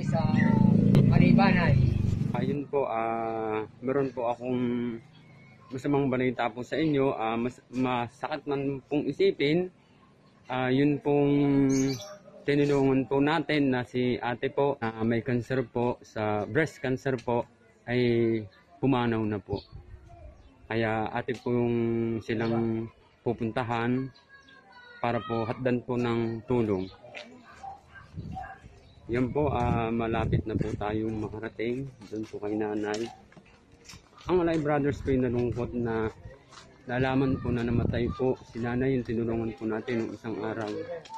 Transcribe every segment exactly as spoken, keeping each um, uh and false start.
sa Malibanay. Ayun po, ah, meron po akong masamang balita po sa inyo. Ah, mas, masakit man pong isipin. Ah, yun pong tinulungan po natin na si ate po, ah, may cancer po, sa breast cancer po, ay pumanaw na po. Kaya ate po yung silang pupuntahan para po hatdan po ng tulong. Yan po, ah, malapit na po tayong makarating doon po kay nanay. Ang Alay Brothers po yung nalungkot na nalaman po na namatay po si nanay, yung tinulungan po natin ng isang araw.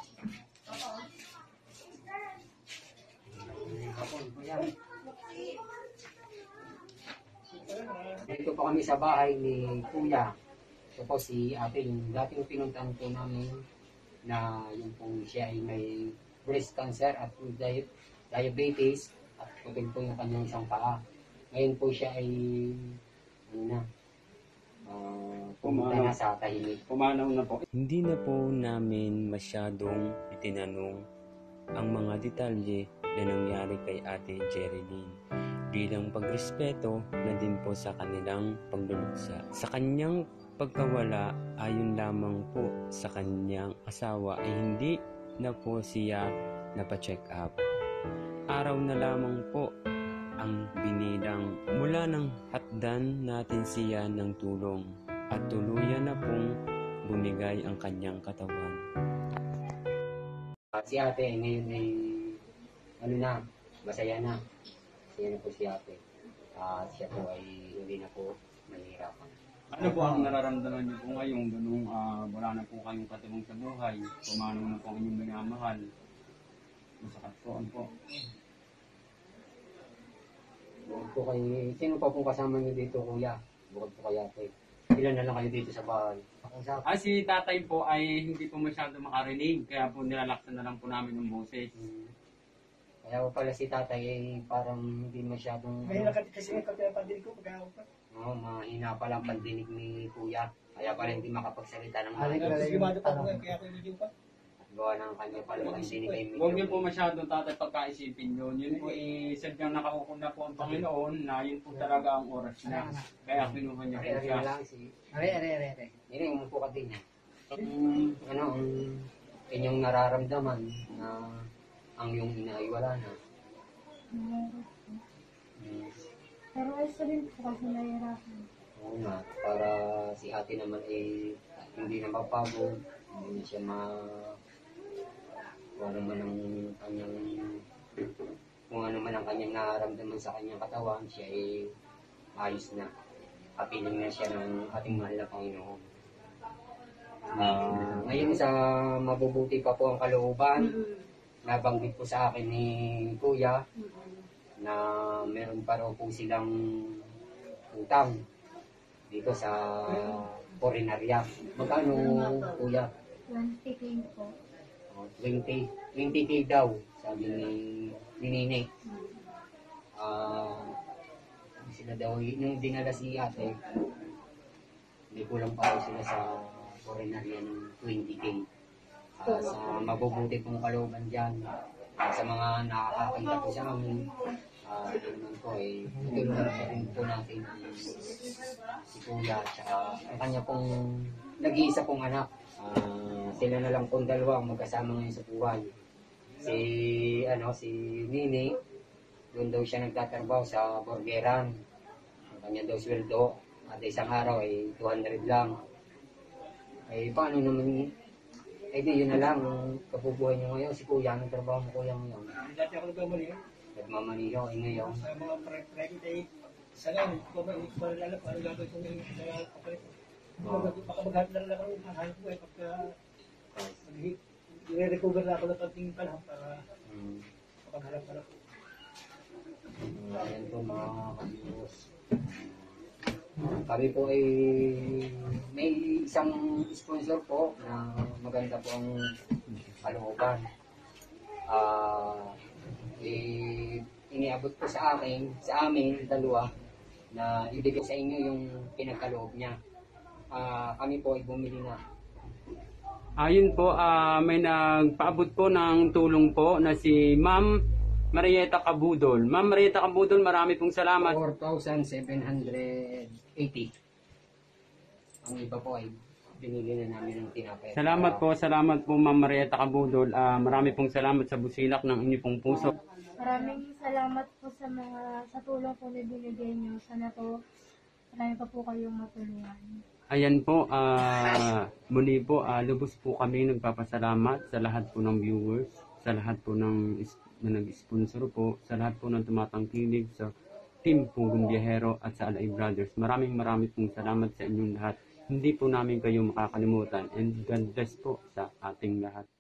Dito po kami sa bahay ni Kuya. Ito po si ate, yung dating pinuntahan po namin na yung po siya ay may breast cancer at di diabetes at putol po yung kanyang isang paa. Ngayon po siya ay ano na, uh, pumunta na sa tahimik. Pumanaw na po. Hindi na po namin masyadong itinanong ang mga detalye na nangyari kay Ate Jerilyn bilang pagrespeto na din po sa kanilang pagluluksa. Sa kanyang pagkawala, ayon lamang po sa kanyang asawa ay hindi na po siya napacheck up. Araw na lamang po ang binilang mula ng hatdan natin siya ng tulong at tuluyan na pong bumigay ang kanyang katawan. Uh, si ate ngayon ay ano na, masaya na. Masaya na po si ate. Uh, siya po ay hindi na po mahirapan. Ano po ang nararamdaman niyo po ngayon? Ganung uh, wala na po kayong katibong sa buhay. Pumanaw na po ang inyong minamahal. Masakit po, ano po? Bukod po kay, sino pa pong kasama niyo dito, kuya? Bukod po kay ate. Ilan na lang kayo dito sa bahay? Ah, si tatay po ay hindi po masyado makarinig. Kaya po nilalaksan na lang po namin ng boses. Hmm. Kaya po pala si tatay ay parang hindi masyadong... May nakati kasi ang kapatid ko pagka ako pa. Oo, mahina pa lang pandinig ni kuya. Kaya pala hindi makapagsalita ng Alay mga ko lang yung pa ko kaya ako hindi pa. gawa ng kanya pala pandinig kay Huwag niyo po masyado tatay pagkaisipin yun. Yun po isadyang nakakukuna po ang Panginoon na yun po talaga ang oras niya. Kaya kinuha niya po Ari-ari siya. na lang si... Are, are, are, are. Hindi, umupo ka din niya. Um, ano, ang inyong nararamdaman na ang iyong ina ay wala na. Hmm. Pero isa din po kasi nahihirapan. Oo nga, para si ate naman ay hindi na mapagod, hindi na siya ma... kung ano man ang kanyang... kung ano man ang kanyang nararamdaman sa kanyang katawan, siya ay ayos na. Kapiling na siya ng ating mahal na Panginoon. Uh, ngayon sa mabubuti pa po ang kalooban, nabanggit po sa akin ni Kuya na meron pa raw po silang utang dito sa Foreignaria. Magkano, Kuya? twenty K po. Oh, twenty, twenty K daw, sabi ni, ni Nene. Ah, sila daw, nung dinala si ate, may kulang pa rin sila sa Foreignaria ng twenty K. Uh, sa mabubuti pong kalooban dyan, uh, sa mga nakakakita po sa amin, uh, ito naman po ay tutulungan pa rin po natin si Kuya at ang kanya pong nag-iisa pong anak. Uh, sila na lang pong dalawa ang magkasama ngayon sa buhay. Si, ano, si Nini, doon daw siya nagtatrabaho sa burgeran. Ang kanya daw sweldo, at isang araw ay two hundred lang. Ay, paano naman, eh di yun na lang, ang kabubuhay niyo ngayon, si Kuya, anong trabaho mo Kuya ngayon? Dati ako nagkamali. Nagmamaniho, ay ngayon. Sa mga private ay sa ngayon, hindi ko ba hindi ko ba alam kung ano gagawin ko ngayon sa kapalit. Baka maghanap na lang ako ng hanap ko eh pagka i-recover na ako ng konting panahon para Hmm. makapaghanap na ako. Hmm, ayan po mga kabiyos. Kami po ay may isang sponsor po na maganda po ang kalooban. Ah, eh, iniabot po sa akin, sa amin, dalawa, na ibigay sa inyo yung pinagkaloob niya. Ah, kami po ay bumili na. Ayun po, ah, may nagpaabot po ng tulong po na si Ma'am Marieta Cabudol. Ma'am Marieta Cabudol, marami pong salamat. four thousand seven hundred eighty. Ang iba po ay binili na namin ng tinapay. Salamat po, salamat po Ma'am Marieta Cabudol. Ah, marami pong salamat sa busilak ng inyong pong puso. Maraming salamat po sa mga sa tulong po na binigay niyo. Sana po marami pa po kayong matulungan. Ayan po, ah, muli po, ah, lubos po kami nagpapasalamat sa lahat po ng viewers, sa lahat po ng is- na nag-sponsor po, sa lahat po ng tumatangkilig sa Team Pugong Biyahero at sa Alay Brothers. Maraming maraming pong salamat sa inyong lahat. Hindi po namin kayo makakalimutan, and God bless po sa ating lahat.